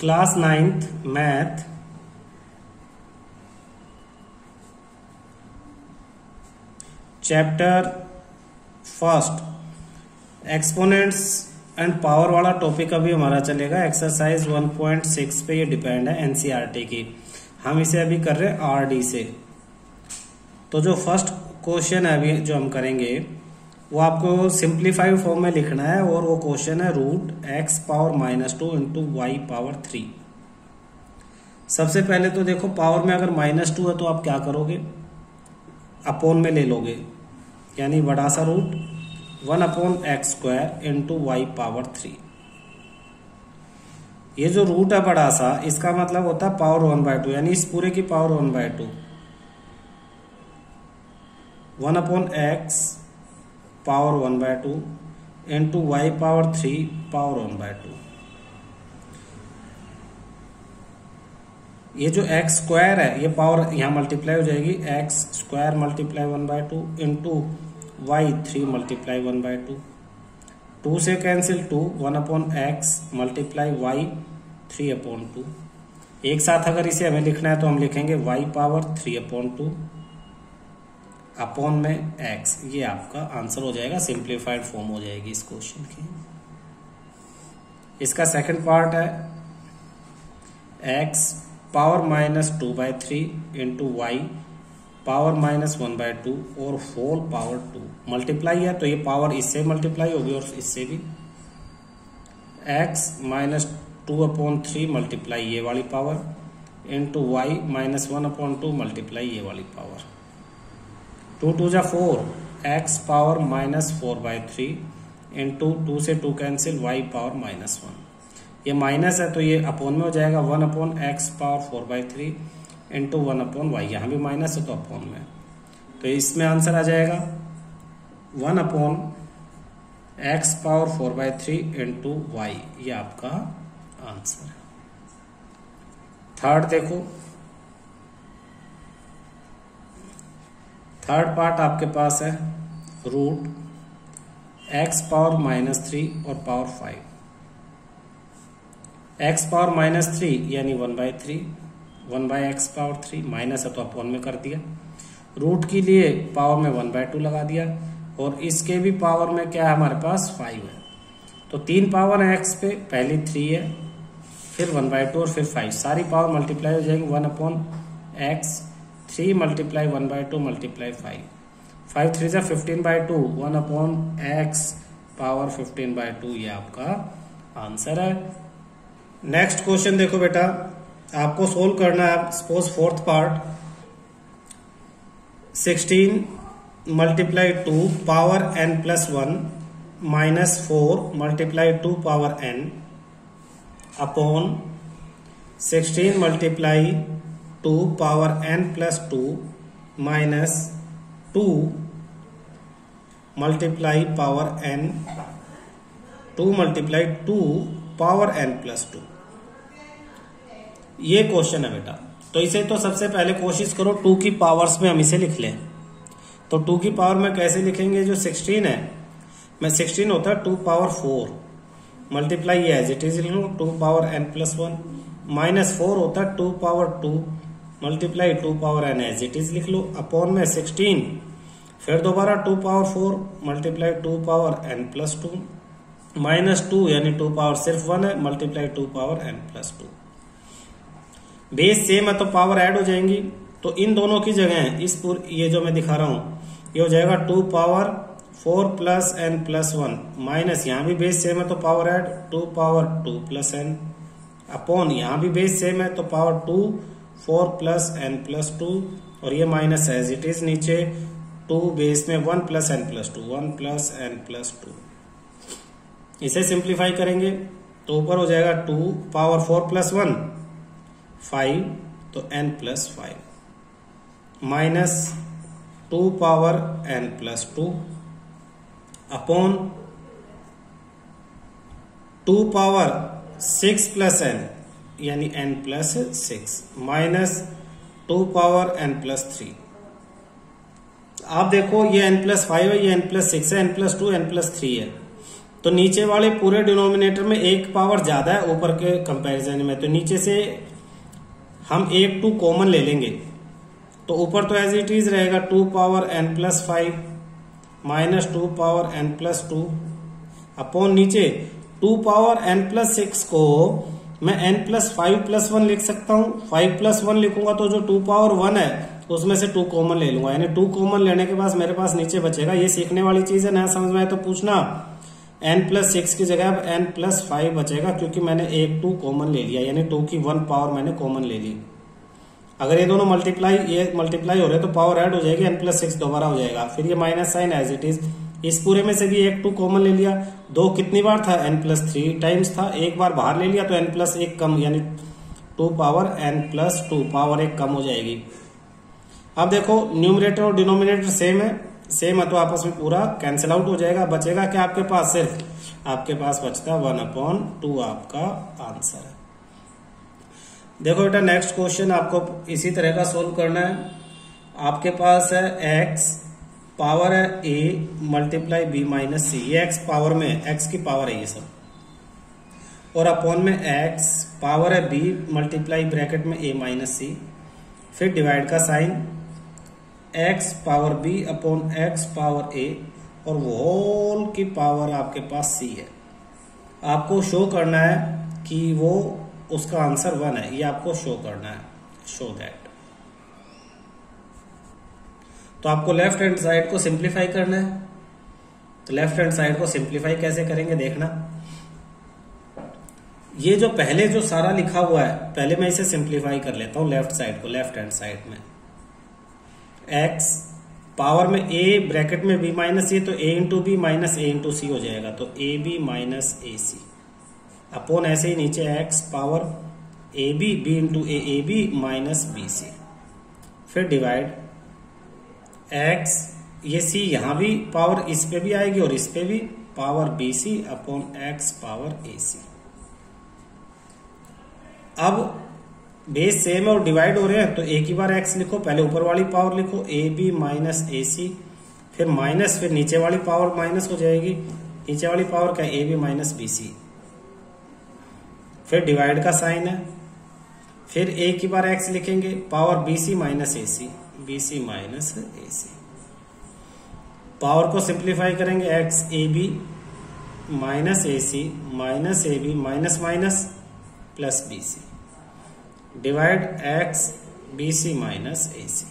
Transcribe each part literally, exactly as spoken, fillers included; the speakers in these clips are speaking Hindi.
Class ninth math chapter first exponents and power वाला टॉपिक अभी हमारा चलेगा। एक्सरसाइज वन पॉइंट सिक्स पे ये डिपेंड है एनसीईआरटी की। हम इसे अभी कर रहे हैं आरडी से। तो जो फर्स्ट क्वेश्चन है अभी जो हम करेंगे वो आपको सिंप्लीफाइड फॉर्म में लिखना है और वो क्वेश्चन है root x power minus two into y power three. सबसे पहले तो देखो पावर में अगर माइनस टू है तो आप क्या करोगे, अपोन में ले लोगे, यानी बड़ा सा root one upon x square into y power three. ये जो रूट है बड़ा सा, इसका मतलब होता है पावर वन बाय टू, यानी इस पूरे की power one by two. One upon x power one by two into y power three power one by two. ये जो एक्स स्क्वायर है ये पावर यहां मल्टीप्लाई हो जाएगी, x square multiply one by two into y three multiply one by two. Two से cancel two, one upon x multiply y three upon two. एक साथ अगर इसे हमें लिखना है तो हम लिखेंगे y power three upon two upon में एक्स। ये आपका आंसर हो जाएगा, सिंप्लीफाइड फॉर्म हो जाएगी इस क्वेश्चन की। इसका सेकंड पार्ट है x power minus two by three into y power minus one by two और होल पावर टू। मल्टीप्लाई है तो ये पावर इससे मल्टीप्लाई होगी और इससे भी। X minus two upon three multiply ये वाली power into y minus one upon two multiply ये वाली पावर। टू टू जा four, x power minus four by three into two से two cancel y power minus one. ये माइनस है तो ये अपॉन में हो जाएगा, one upon x power four by three into one upon y. यहाँ भी माइनस है तो अपॉन में, तो इसमें आंसर आ जाएगा one upon x power four by three into y. ये आपका आंसर है। थर्ड देखो, थर्ड पार्ट आपके पास है root x power minus three और power five. X power minus three यानी one by three, one by x power three, minus है तो अपॉन में कर दिया। रूट के लिए पावर में वन बाई टू लगा दिया और इसके भी पावर में क्या है हमारे पास फाइव है। तो तीन पावर है एक्स पे, पहली थ्री है, फिर वन बाई टू और फिर फाइव। सारी पावर मल्टीप्लाई हो जाएंगी, one upon x three multiply one by two multiply five. Five three जा fifteen by two, one upon x power fifteen by two. ये आपका आंसर है। नेक्स्ट क्वेश्चन देखो बेटा, आपको सोल्व करना है। Suppose fourth part sixteen multiply two power n plus one minus four multiply two power n upon sixteen multiply two power n plus two minus two multiply power n two multiply two power n plus two. ये क्वेश्चन है बेटा। तो इसे तो सबसे पहले कोशिश करो टू की पावर्स में हम इसे लिख लें। तो टू की पावर में कैसे लिखेंगे, जो सिक्सटीन है मैं सिक्सटीन होता है टू पावर फोर मल्टीप्लाई ये एज इट इज लिख लो two power n plus one, minus four होता है two power two multiply two power n as it is लिख लो, अपॉन में सिक्सटीन, फिर दोबारा two power four multiply two power n plus two minus two, यानी टू पावर सिर्फ वन है multiply two power n plus two. Base same है तो पावर ऐड हो जाएंगी। तो इन दोनों की जगह इस पूरी ये जो मैं दिखा रहा हूं ये हो जाएगा two power four plus n plus one minus, यहां भी बेस सेम है तो power add two power two plus n upon, यहां भी बेस सेम है तो power two four plus n plus two और ये माइनस एज इट इज नीचे टू बेस में one plus n plus two, one plus n plus two. इसे सिंप्लीफाई करेंगे तो ऊपर हो जाएगा two power four plus one five तो n plus five minus two power n plus two upon two power six plus n यानी n plus six minus two power n plus three. आप देखो ये एन प्लस फाइव है, ये एन प्लस सिक्स है, n plus two n plus three है। तो नीचे वाले पूरे डिनोमिनेटर में एक पावर ज्यादा है ऊपर के कंपैरिजन में, तो नीचे से हम एक टू कॉमन ले लेंगे। तो ऊपर तो एज इट इज रहेगा two power n plus five minus two power n plus two upon नीचे two power n plus six को मैं n plus five plus one लिख सकता हूं। फाइव प्लस वन लिखूंगा तो जो टू पावर वन है उसमें से टू कॉमन ले लूंगा, यानी टू कॉमन लेने के बाद मेरे पास नीचे बचेगा। ये सीखने वाली चीज है, नया समझ में आए तो पूछना। एन प्लस सिक्स की जगह अब एन प्लस फाइव बचेगा क्योंकि मैंने एक टू कॉमन ले लिया, यानी टू की वन पावर मैंने कॉमन ले ली। अगर ये दोनों मल्टीप्लाई ये मल्टीप्लाई हो रहे तो पावर ऐड हो जाएगी, एन प्लस सिक्स दोबारा हो जाएगा, फिर ये minus sign as it is. इस पूरे में से भी एक टू कॉमन ले लिया। दो कितनी बार था? एन प्लस थ्री टाइम्स था, एक बार बाहर ले लिया तो एन प्लस एक कम, यानी two power n plus two power एक कम हो जाएगी। अब देखो न्यूमरेटर और डिनोमिनेटर सेम है, सेम है तो आपस में पूरा कैंसिल आउट हो जाएगा। बचेगा क्या आपके पास? सिर्फ आपके पास बचता वन अपॉन टू आपका आंसर है। देखो बेटा नेक्स्ट क्वेश्चन आपको इसी तरह का सोल्व करना है। आपके पास है एक्स पावर है a multiply b minus c, ये एक्स पावर में है, एक्स की पावर है ये सब, और अपॉन में एक्स पावर है बी मल्टीप्लाई ब्रैकेट में ए माइनस सी, फिर डिवाइड का sign x power b upon x power a और वो होल की पावर आपके पास सी है। आपको शो करना है कि वो उसका आंसर वन है, ये आपको शो करना है, शो दैट। तो आपको लेफ्ट हैंड साइड को सिंप्लीफाई करना है। तो लेफ्ट हैंड साइड को सिंप्लीफाई कैसे करेंगे देखना। ये जो पहले जो सारा लिखा हुआ है पहले मैं इसे सिंप्लीफाई कर लेता हूं लेफ्ट साइड को, लेफ्ट हैंड साइड में एक्स पावर में ए ब्रैकेट में बी माइनस सी, तो a into b minus a into c हो जाएगा, तो a b minus a c upon ऐसे ही नीचे x power a b b into a a b minus b c, फिर डिवाइड एक्स ये सी यहां भी पावर इस पे भी आएगी और इस पे भी power b c upon x power a c. अब बेस सेम है और डिवाइड हो रहे हैं तो एक ही बार एक्स लिखो, पहले ऊपर वाली पावर लिखो ए बी माइनस ए सी, फिर माइनस, फिर नीचे वाली पावर माइनस हो जाएगी, नीचे वाली पावर क्या? A b minus b c, फिर डिवाइड का साइन है, फिर एक ही बार एक्स लिखेंगे, power b c minus a c, b c minus a c, power को सिंप्लीफाई करेंगे x a b minus a c minus a b minus minus plus b c, divide x b c minus a c,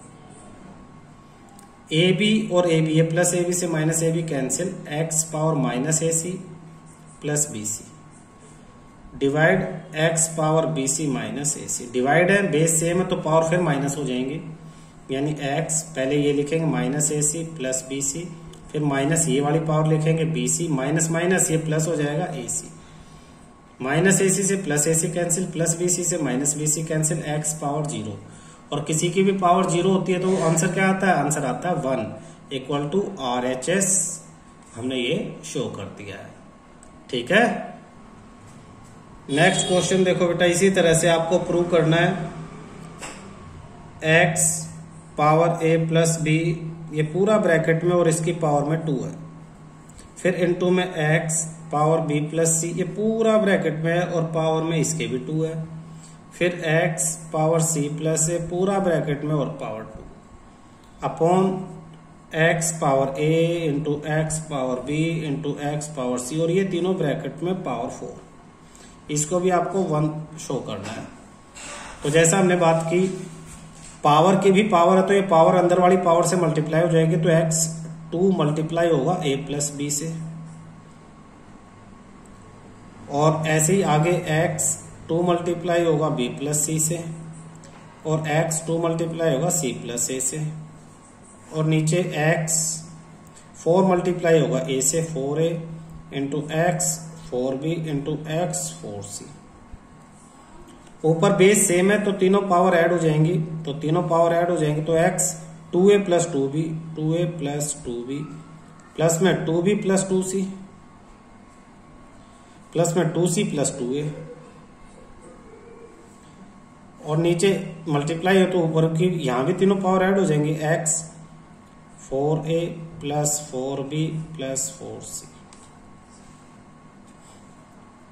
a b और ए बी, ये प्लस ए बी से minus a b cancel, x power minus a c plus b c, divide x power b c minus a c. Divide है, बेस सेम है तो पावर फिर माइनस हो जाएंगे, यानी एक्स पहले ये लिखेंगे minus a c plus b c, फिर माइनस ये वाली पावर लिखेंगे बी सी, माइनस माइनस ये प्लस हो जाएगा a c, minus a c से plus a c cancel, plus b c से minus b c cancel, x power zero. और किसी की भी पावर जीरो होती है तो आंसर क्या आता है? आंसर आता है one equal to R H S. हमने ये शो कर दिया है, ठीक है। नेक्स्ट क्वेश्चन देखो बेटा, इसी तरह से आपको प्रूव करना है x power a plus b, ये पूरा ब्रैकेट में और इसकी पावर में टू है, फिर इनटू में x power b plus c, ये पूरा ब्रैकेट में है और पावर में इसके भी टू है, फिर x power c plus a पूरा ब्रैकेट में और power two, upon x power a into x power b into x power c, और ये तीनों ब्रैकेट में पावर फोर। इसको भी आपको वन शो करना है। तो जैसा हमने बात की पावर की भी पावर है तो ये पावर अंदर वाली पावर से मल्टीप्लाई हो जाएगी, तो एक्स टू मल्टीप्लाई होगा ए प्लस बी से, और ऐसे ही आगे एक्स टू मल्टीप्लाई होगा बी प्लस सी से, और एक्स टू मल्टीप्लाई होगा सी प्लस ए से, और नीचे एक्स फोर मल्टीप्लाई होगा ए से, four a into x four b into x four c. ऊपर बेस सेम है तो तीनों पावर ऐड हो जाएंगी, तो तीनों पावर ऐड हो जाएंगी तो x two a plus two b, two a plus two b, plus में two b plus two c, plus में two c plus two a, और नीचे मल्टीप्लाई हो तो ऊपर की यहां भी तीनों पावर ऐड हो जाएंगी, x four a plus four b plus four c.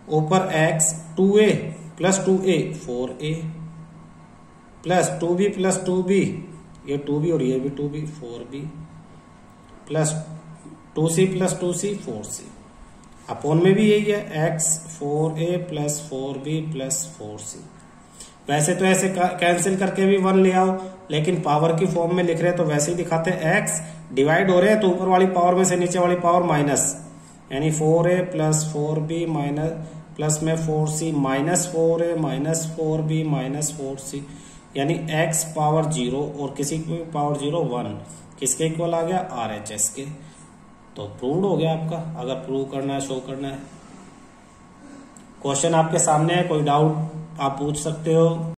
ऊपर x two a plus two a four a plus two b plus two b, ये टू बी और ये भी two b, four b plus two c plus two c four c. Upon में भी यही है x four a plus four b plus four c. वैसे तो ऐसे कैंसिल करके भी वन ले आओ, लेकिन पावर की फॉर्म में लिख रहे हैं तो वैसे ही दिखाते हैं। x डिवाइड हो रहे हैं तो ऊपर वाली पावर में से नीचे वाली पावर माइनस, यानी four a plus four b minus plus में four c minus four a minus four b minus four c, यानी x पावर जीरो और किसी की पावर जीरो वन, किसके इक्वल आ गया आर एच एस के। तो प्रूव्ड हो गया आपका। अगर प्रूव करना है, शो करना है। क्वेश्चन आपके सामने है, कोई डाउट आप पूछ सकते हो।